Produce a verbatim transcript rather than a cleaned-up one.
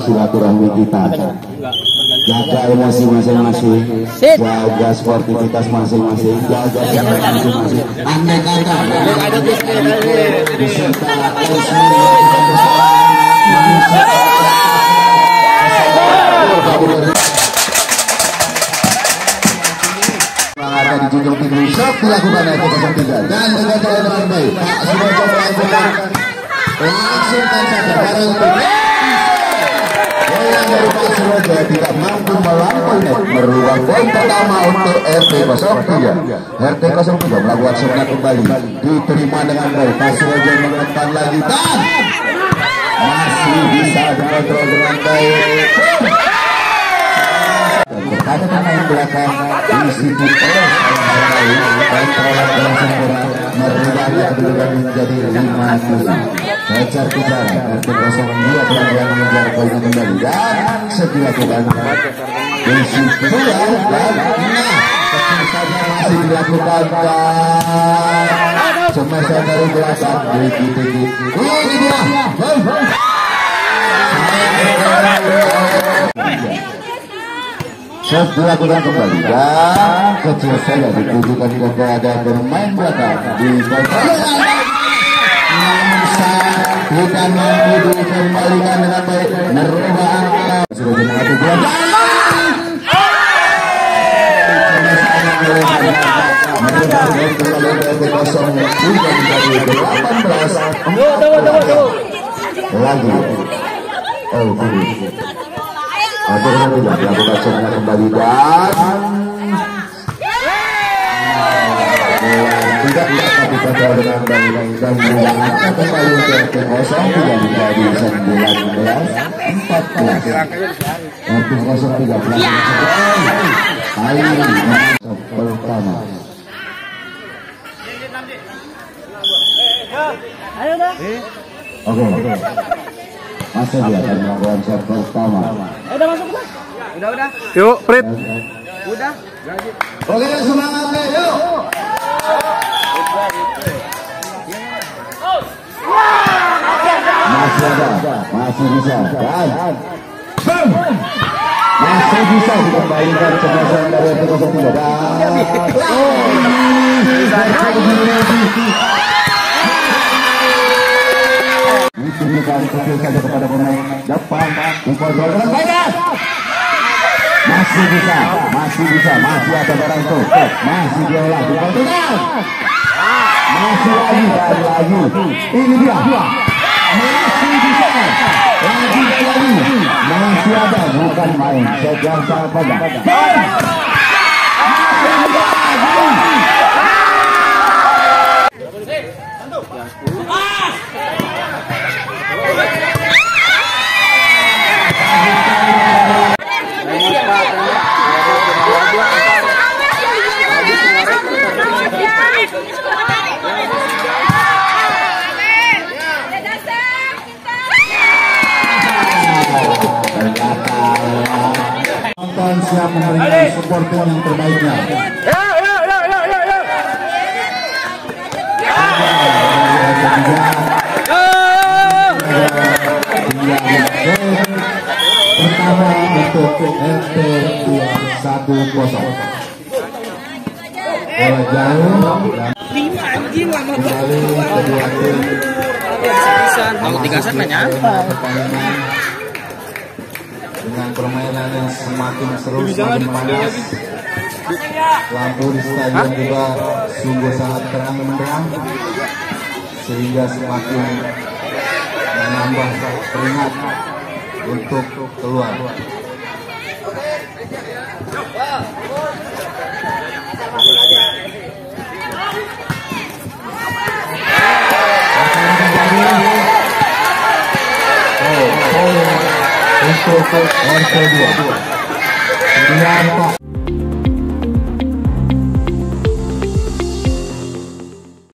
silaturahmi kita. Jaga emosi masing-masing, jaga sportivitas masing-masing, jaga sikap masing-masing. Andai kata beserta akan dijunjung tinggi, sok dilakukan R T nol tiga dan dengan cara dengan baik. Pak Subojo melakukan langsung saja bareng yang dari Pak Subojo tidak mampu melampaui net, merubah poin pertama untuk R T nol tiga. R T nol tiga melakukan serangan kembali, diterima dengan baik. Pak Subojo mengembang lagi dan masih bisa dikontrol dengan baik. Ada pemain belakang di situ terus kontrol langsung merubahnya kedudukan menjadi lima nol. Kejar kejar R T nol dua yang mengejar poinnya kembali dan dilakukan di situ dan nah seperti saja masih dilakukan dan semasan dari belakang tinggi-tinggi ini dia Shot dilakukan kembali dan kecil saja ditujukan kepada bermain belakang di belakang kita mampu dikembalikan dengan baik merubah angka sudah mengatur bola merubah kembali kosong sudah menjadi delapan belas lagi oh tuh akhirnya tidak dilakukan serangan kembali dan tidak dapat dikontrol dengan baik dan mengangkat kembali ke R T nol tiga menjadi sembilan belas empat belas. R T nol tiga belas kali pertama. Oke. Masih dia akan melakukan set pertama. Udah masuk kan? Udah udah. Yuk, Prit. Udah. Oke, semangat deh, yuk. Masih ada, masih bisa. Dan masih bisa dikembalikan kemasan dari R T nol tiga. Dan diberikan kecil saja kepada pemain Jepang dikontrol dengan baik masih bisa masih bisa masih ada barang itu masih diolah dikontrol masih lagi dan lagi ini dia masih bisa lagi lagi masih ada bukan main sejauh sangat banyak masih ada lagi siap memberikan supporting yang terbaiknya. Ya, ya, ya, ya, ya, ya. Pertama untuk R T satu kosong. Bola jauh dan kembali kedua tim. Mau tiga set nanya apa? Dengan permainan yang semakin seru, semakin panas. Lampu di stadion juga sungguh sangat terang benderang, sehingga semakin menambah keringat untuk keluar. Oh, oh. Untuk R T dua.